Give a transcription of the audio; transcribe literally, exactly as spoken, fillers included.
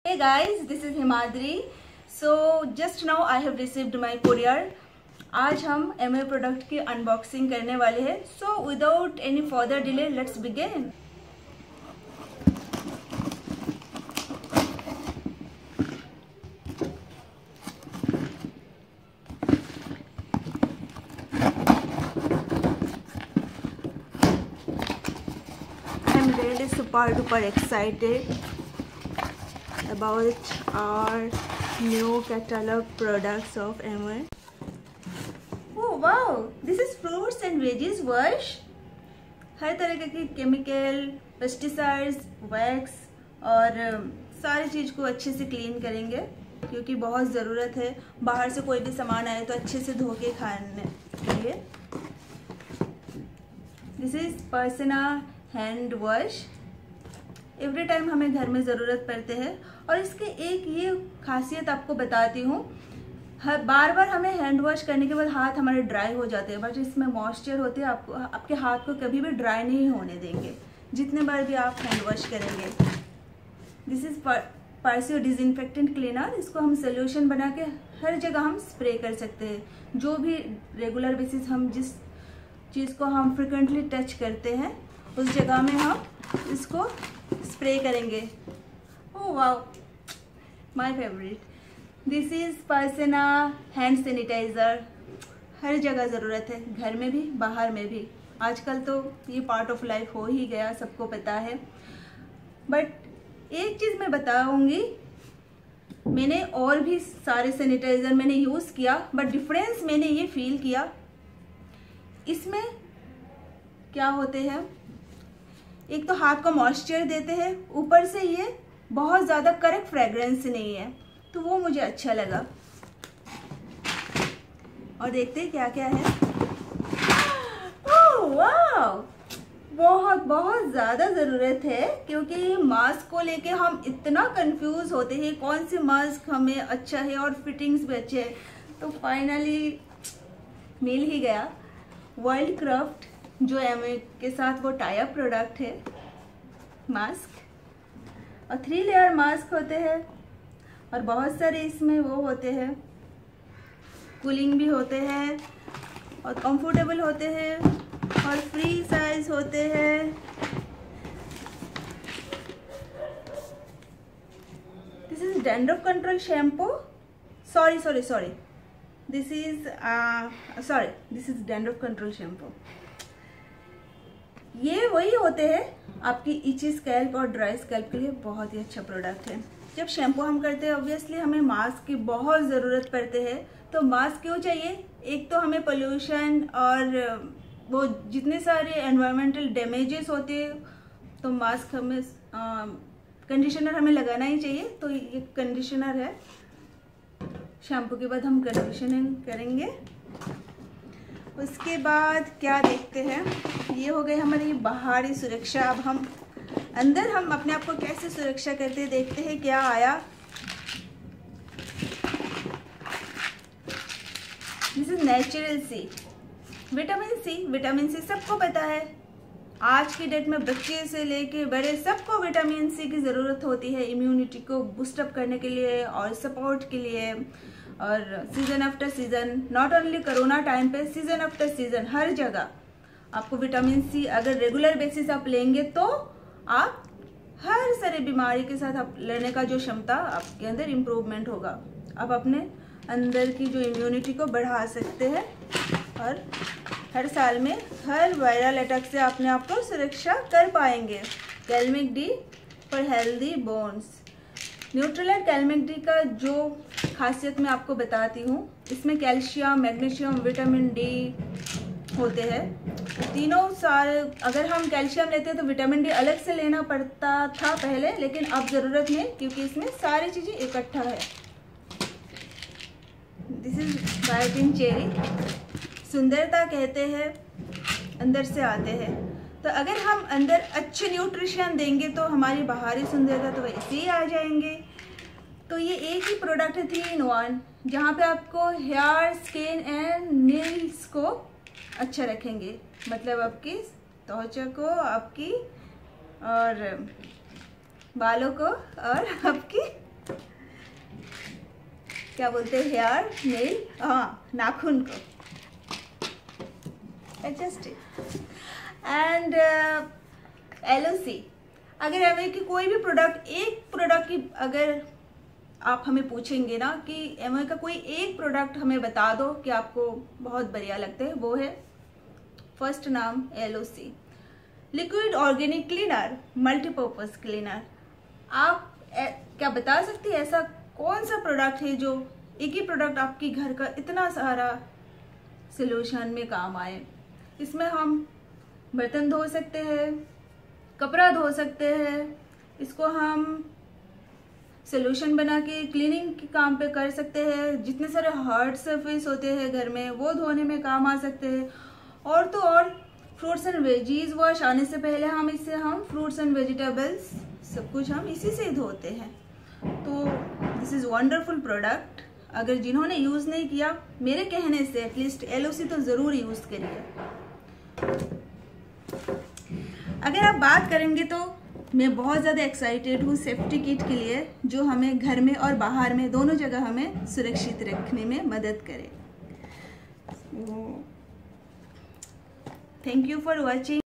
Hey guys, this is Himadri. So just now I have received my courier. आज हम Amway product की unboxing करने वाले हैं. So without any further delay, let's begin. I'm really super duper excited about our new catalog products of Amway. Oh wow, this is fruits and veggies wash. हर तरह के chemical, pesticides, wax और सारी चीज़ को अच्छे से क्लीन करेंगे क्योंकि बहुत ज़रूरत है. बाहर से कोई भी सामान आए तो अच्छे से धो के खाने के लिए. This is Persona hand wash. Every time हमें घर में ज़रूरत पड़ते हैं. और इसके एक ये खासियत आपको बताती हूँ, हर बार बार हमें हैंड वॉश करने के बाद हाथ हमारे ड्राई हो जाते हैं, बट इसमें मॉइस्चर होते हैं. आपको आपके हाथ को कभी भी ड्राई नहीं होने देंगे जितने बार भी आप हैंड वॉश करेंगे. This is Pursue disinfectant cleaner. इसको हम सोल्यूशन बना के हर जगह हम स्प्रे कर सकते हैं. जो भी रेगुलर बेसिस हम जिस चीज़ को हम फ्रिक्वेंटली टच करते हैं उस जगह में हम इसको स्प्रे करेंगे. Oh wow, my favourite. This is Persona hand sanitizer. हर जगह ज़रूरत है, घर में भी बाहर में भी. आजकल तो ये पार्ट ऑफ लाइफ हो ही गया, सबको पता है. बट एक चीज़ मैं बताऊंगी, मैंने और भी सारे सैनिटाइज़र मैंने यूज़ किया, बट डिफरेंस मैंने ये फील किया. इसमें क्या होते हैं, एक तो हाथ को मॉइस्चर देते हैं, ऊपर से ये बहुत ज़्यादा करेक्ट फ्रेग्रेंस नहीं है, तो वो मुझे अच्छा लगा. और देखते हैं क्या क्या है. ओह वाव, बहुत बहुत ज़्यादा ज़रूरत है क्योंकि मास्क को लेके हम इतना कंफ्यूज होते हैं कौन से मास्क हमें अच्छा है और फिटिंग्स भी अच्छे है. तो फाइनली मिल ही गया. वर्ल्ड क्राफ्ट जो एमवे के साथ वो टाई अप प्रोडक्ट है, मास्क. और थ्री लेयर मास्क होते हैं और बहुत सारे इसमें वो होते हैं, कूलिंग भी होते हैं और कंफर्टेबल होते हैं और फ्री साइज होते हैं. This is dandruff control shampoo. Sorry sorry sorry this is sorry this is dandruff control shampoo. ये वही होते हैं आपकी इची स्कैल्प और ड्राई स्कैल्प के लिए बहुत ही अच्छा प्रोडक्ट है. जब शैम्पू हम करते हैं ऑब्वियसली हमें मास्क की बहुत ज़रूरत पड़ते हैं. तो मास्क क्यों चाहिए? एक तो हमें पोल्यूशन और वो जितने सारे एनवायरमेंटल डैमेजेस होते हैं, तो मास्क हमें कंडीशनर हमें लगाना ही चाहिए. तो ये कंडीशनर है. शैम्पू के बाद हम कंडीशनिंग करेंगे. उसके बाद क्या देखते हैं, ये हो गई हमारी बाहरी सुरक्षा. अब हम अंदर हम अपने आप को कैसे सुरक्षा करते हैं, देखते हैं क्या आया. This is natural C. Vitamin C. Vitamin C सबको पता है, आज की डेट में बच्चे से लेके बड़े सबको विटामिन सी की ज़रूरत होती है इम्यूनिटी को बूस्टअप करने के लिए और सपोर्ट के लिए. और season after season, not only corona time पे, सीजन आफ्टर सीजन हर जगह आपको विटामिन सी अगर रेगुलर बेसिस आप लेंगे तो आप हर सारे बीमारी के साथ आप लड़ने का जो क्षमता आपके अंदर इम्प्रूवमेंट होगा. आप अपने अंदर की जो इम्यूनिटी को बढ़ा सकते हैं और हर साल में हर वायरल अटैक से अपने आप को सुरक्षा कर पाएंगे. Cal Mag D for healthy bones. Nutrilite Cal Mag D का जो खासियत मैं आपको बताती हूँ, इसमें कैल्शियम, मैग्नीशियम, विटामिन डी होते हैं. तीनों सारे, अगर हम कैल्शियम लेते हैं तो विटामिन डी अलग से लेना पड़ता था पहले, लेकिन अब ज़रूरत नहीं क्योंकि इसमें सारी चीज़ें इकट्ठा है. This is biotin cherry. सुंदरता कहते हैं अंदर से आते हैं. तो अगर हम अंदर अच्छे न्यूट्रिशन देंगे तो हमारी बाहरी सुंदरता तो वैसे ही आ जाएंगे. तो ये एक ही प्रोडक्ट है, थ्री इन वन, जहाँ पे आपको हेयर, स्किन एंड नेल्स को अच्छा रखेंगे. मतलब आपकी त्वचा को, आपकी और बालों को और आपकी क्या बोलते हैं, हेयर नेल, हाँ नाखून को adjust and L O C. अगर हमें कि कोई भी प्रोडक्ट, एक प्रोडक्ट की अगर आप हमें पूछेंगे ना कि एमवे का कोई एक प्रोडक्ट हमें बता दो कि आपको बहुत बढ़िया लगते हैं, वो है फर्स्ट नाम L O C, liquid organic cleaner, multipurpose cleaner. आप ए, क्या बता सकती है ऐसा कौन सा प्रोडक्ट है जो एक ही प्रोडक्ट आपकी घर का इतना सारा सोल्यूशन में काम आए। इसमें हम बर्तन धो सकते हैं, कपड़ा धो सकते हैं, इसको हम सोल्यूशन बना के क्लीनिंग के काम पे कर सकते हैं। जितने सारे हार्ड सरफेस होते हैं घर में वो धोने में काम आ सकते हैं। और तो और फ्रूट्स एंड वेजीज वॉश आने से पहले हम इससे हम फ्रूट्स एंड वेजिटेबल्स सब कुछ हम इसी से धोते हैं। तो दिस इज़ वंडरफुल प्रोडक्ट। अगर जिन्होंने यूज़ नहीं किया, मेरे कहने से एटलीस्ट एल ओ सी तो ज़रूर यूज़ करिए। अगर आप बात करेंगे तो मैं बहुत ज़्यादा एक्साइटेड हूँ सेफ्टी किट के लिए, जो हमें घर में और बाहर में दोनों जगह हमें सुरक्षित रखने में मदद करे। Thank you for watching.